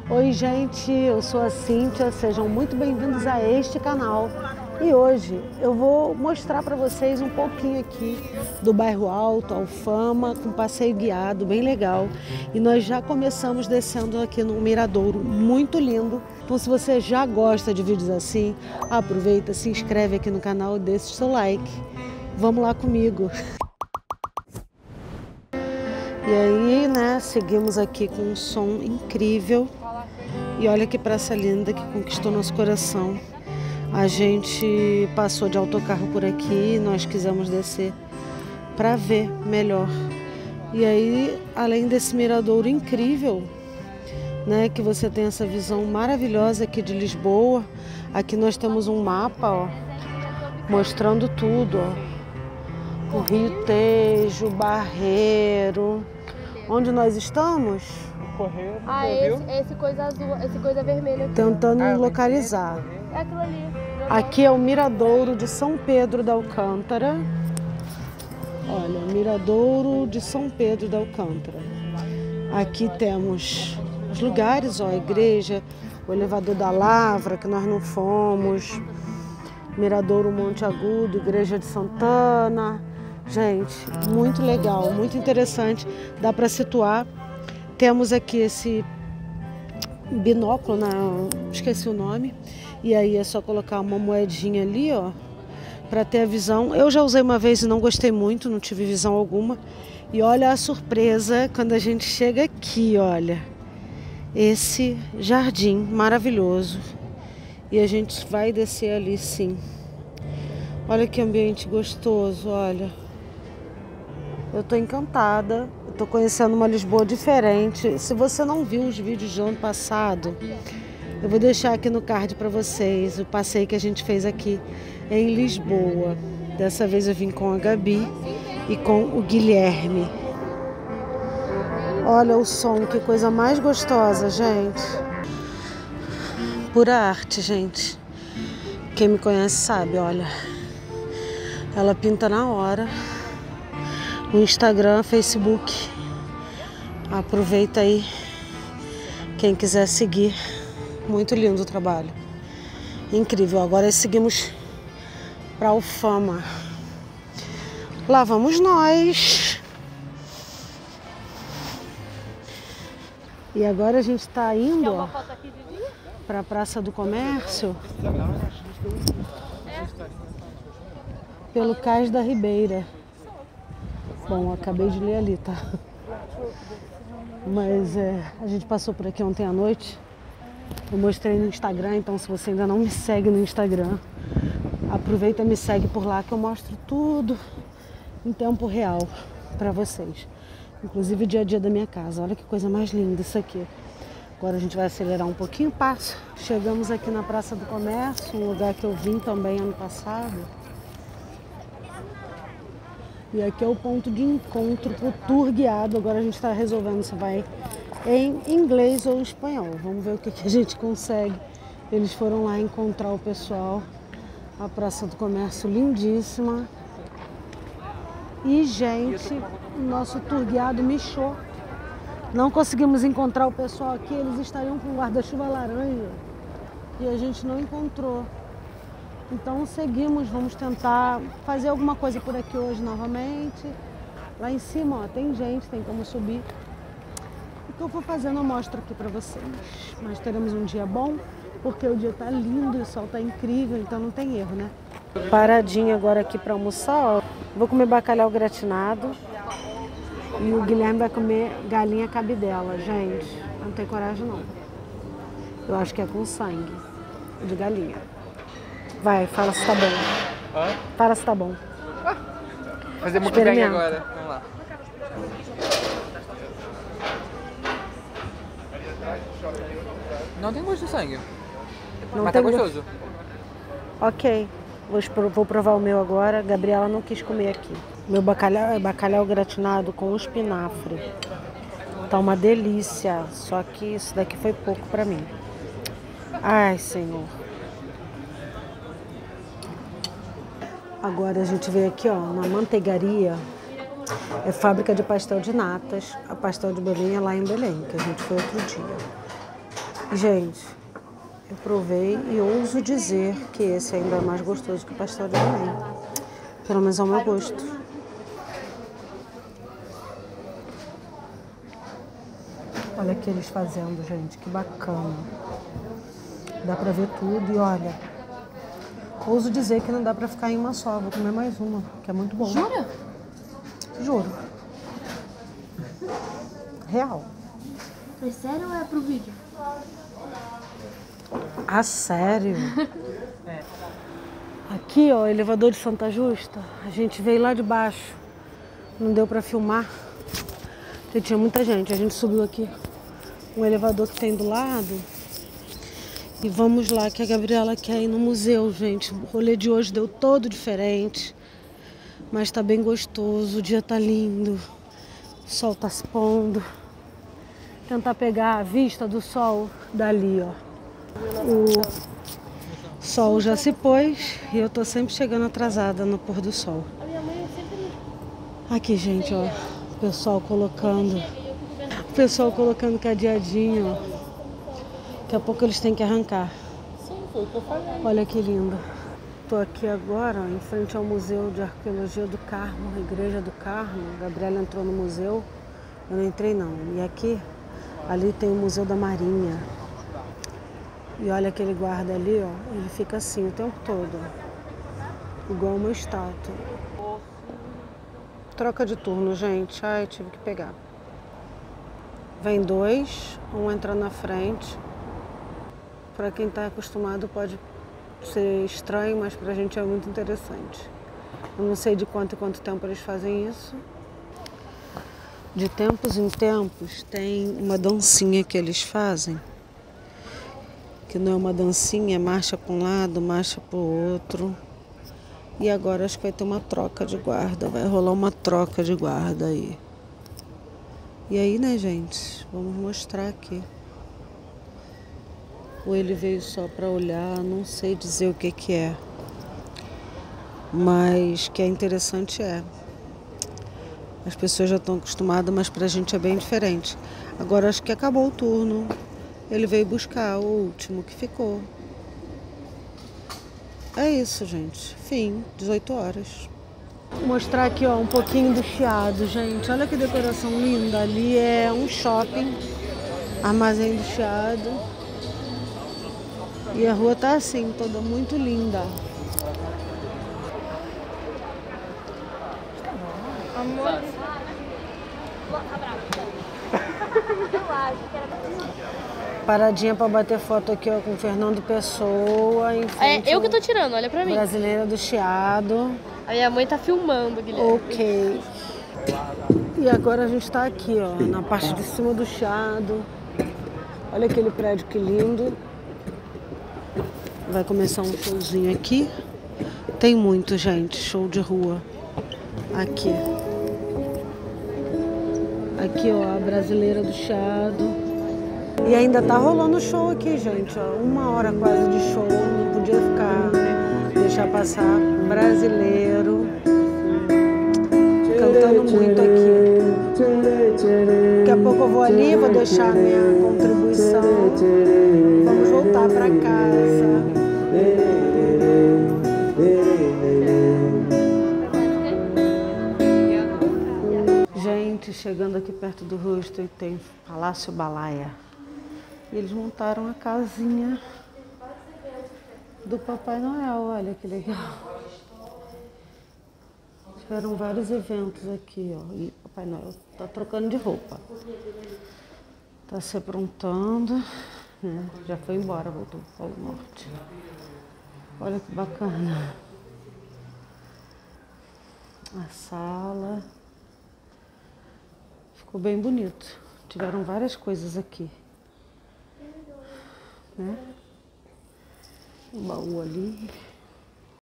Oi gente, eu sou a Cíntia, sejam muito bem-vindos a este canal. E hoje eu vou mostrar para vocês um pouquinho aqui do bairro Alto, Alfama, com passeio guiado, bem legal. E nós já começamos descendo aqui no Miradouro, muito lindo. Então se você já gosta de vídeos assim, aproveita, se inscreve aqui no canal e deixa o seu like. Vamos lá comigo. E aí, né, seguimos aqui com um som incrível. E olha que praça linda que conquistou nosso coração. A gente passou de autocarro por aqui e nós quisemos descer para ver melhor. E aí, além desse miradouro incrível, né, que você tem essa visão maravilhosa aqui de Lisboa. Aqui nós temos um mapa, ó, mostrando tudo, ó. O Rio Tejo, Barreiro. Onde nós estamos? Correio, esse coisa azul, esse coisa vermelha aqui. Tentando localizar. É aquilo ali. Aqui é o Miradouro de São Pedro da Alcântara. Olha, Miradouro de São Pedro da Alcântara. Aqui temos os lugares, ó, a igreja, o elevador da Lavra, que nós não fomos. Miradouro Monte Agudo, Igreja de Santana. Gente, muito legal, muito interessante. Dá para situar. Temos aqui esse binóculo, esqueci o nome. E aí é só colocar uma moedinha ali, ó, para ter a visão. Eu já usei uma vez e não gostei muito, não tive visão alguma. E olha a surpresa quando a gente chega aqui, olha. Esse jardim maravilhoso. E a gente vai descer ali, sim. Olha que ambiente gostoso, olha. Eu tô encantada. Eu tô conhecendo uma Lisboa diferente. Se você não viu os vídeos do ano passado, eu vou deixar aqui no card para vocês o passeio que a gente fez aqui em Lisboa. Dessa vez eu vim com a Gabi e com o Guilherme. Olha o som, que coisa mais gostosa, gente. Pura arte, gente. Quem me conhece sabe, olha. Ela pinta na hora. No Instagram, Facebook. Aproveita aí. Quem quiser seguir. Muito lindo o trabalho. Incrível. Agora seguimos para Alfama. Lá vamos nós. E agora a gente está indo para a Praça do Comércio. Pelo Cais da Ribeira. Bom, acabei de ler ali, tá? Mas a gente passou por aqui ontem à noite. Eu mostrei no Instagram, então se você ainda não me segue no Instagram, aproveita e me segue por lá que eu mostro tudo em tempo real para vocês. Inclusive o dia a dia da minha casa. Olha que coisa mais linda isso aqui. Agora a gente vai acelerar um pouquinho o passo. Chegamos aqui na Praça do Comércio, um lugar que eu vim também ano passado. E aqui é o ponto de encontro para o tour guiado. Agora a gente está resolvendo se vai em inglês ou espanhol. Vamos ver o que a gente consegue. Eles foram lá encontrar o pessoal. A Praça do Comércio lindíssima. E, gente, o nosso tour guiado michou. Não conseguimos encontrar o pessoal aqui. Eles estariam com guarda-chuva laranja. E a gente não encontrou. Então seguimos, vamos tentar fazer alguma coisa por aqui hoje novamente. Lá em cima, ó, tem gente, tem como subir. O que eu vou fazendo eu mostro aqui pra vocês. Mas teremos um dia bom, porque o dia tá lindo e o sol tá incrível, então não tem erro, né? Paradinha agora aqui pra almoçar, ó. Vou comer bacalhau gratinado. E o Guilherme vai comer galinha cabidela, gente. Eu não tenho coragem não. Eu acho que é com sangue de galinha. Vai, fala se tá bom. Hã? Fala se tá bom. Fazer mukbang agora. Vamos lá. Não tem gosto de sangue. Não mas tem tá gostoso. Ok. Vou provar o meu agora. A Gabriela não quis comer aqui. Meu bacalhau é bacalhau gratinado com espinafre. Tá uma delícia. Só que isso daqui foi pouco pra mim. Ai, Senhor. Agora a gente veio aqui, ó, na manteigaria. É fábrica de pastel de natas. A pastel de Belém é lá em Belém, que a gente foi outro dia. Gente, eu provei e ouso dizer que esse ainda é mais gostoso que o pastel de Belém. Pelo menos ao meu gosto. Olha aqui eles fazendo, gente, que bacana. Dá pra ver tudo e olha, ouso dizer que não dá pra ficar em uma só, vou comer mais uma, que é muito bom. Jura? Juro. Real. É sério ou é pro vídeo? Ah, sério? Aqui, ó, elevador de Santa Justa, a gente veio lá de baixo, não deu pra filmar, porque tinha muita gente, a gente subiu aqui um elevador que tem do lado e vamos lá, que a Gabriela quer ir no museu, gente. O rolê de hoje deu todo diferente, mas tá bem gostoso, o dia tá lindo, o sol tá se pondo. Tentar pegar a vista do sol dali, ó. O sol já se pôs e eu tô sempre chegando atrasada no pôr do sol. Aqui, gente, ó, o pessoal colocando cadeadinho, ó. Daqui a pouco eles têm que arrancar. Sim, foi o que eu falei. Olha que lindo. Tô aqui agora, ó, em frente ao Museu de Arqueologia do Carmo, a Igreja do Carmo. A Gabriela entrou no museu, eu não entrei não. E aqui, ali tem o Museu da Marinha. E olha aquele guarda ali, ó, ele fica assim o tempo todo, ó, igual uma estátua. Troca de turno, gente. Ai, tive que pegar. Vem dois, um entra na frente. Para quem está acostumado pode ser estranho, mas pra gente é muito interessante. Eu não sei de quanto em quanto tempo eles fazem isso. De tempos em tempos tem uma dancinha que eles fazem, que não é uma dancinha, é marcha para um lado, marcha para o outro. E agora acho que vai ter uma troca de guarda, vai rolar uma troca de guarda aí. E aí, né, gente, vamos mostrar aqui. Ou ele veio só para olhar, não sei dizer o que que é. Mas que é interessante é. As pessoas já estão acostumadas, mas pra gente é bem diferente. Agora acho que acabou o turno. Ele veio buscar o último que ficou. É isso, gente. Fim, 18 horas. Vou mostrar aqui, ó, um pouquinho do Chiado, gente. Olha que decoração linda. Ali é um shopping, Armazém do Chiado. E a rua tá assim, toda muito linda. Amor. Paradinha pra bater foto aqui, ó, com o Fernando Pessoa. Em frente É eu que tô tirando, olha pra mim. Brasileira do Chiado. A minha mãe tá filmando, Guilherme. Ok. E agora a gente tá aqui, ó, na parte de cima do Chiado. Olha aquele prédio que lindo. Vai começar um showzinho aqui. Tem muito, gente, show de rua. Aqui. Aqui, ó, a Brasileira do Chiado. E ainda tá rolando show aqui, gente, ó. 1 hora quase de show, não podia deixar passar. Brasileiro. Cantando muito aqui. Daqui a pouco eu vou ali, vou deixar a minha contribuição. Vamos voltar pra casa. Gente, chegando aqui perto do rosto, tem Palácio Balaia. E eles montaram a casinha do Papai Noel, olha que legal. Tiveram vários eventos aqui, ó. E o Papai Noel tá trocando de roupa. Tá se aprontando, né? Já foi embora, voltou para o Polo Norte. Olha que bacana. A sala. Ficou bem bonito. Tiveram várias coisas aqui. Né? O baú ali.